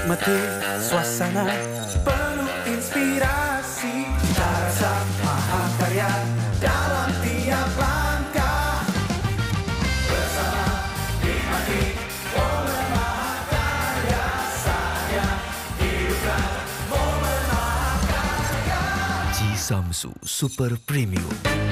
Menikmati suasana penuh inspirasi, cita rasa mahakarya dalam tiap langkah. Bersama nikmati momen mahakarya, saatnya hidupkan momen mahakarya. Ji Samsu Super Premium.